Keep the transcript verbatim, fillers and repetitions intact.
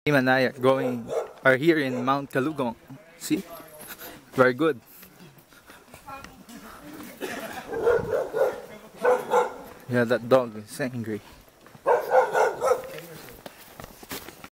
Team and I are going are here in Mount Kalugong. See? Very good. Yeah, that dog is angry.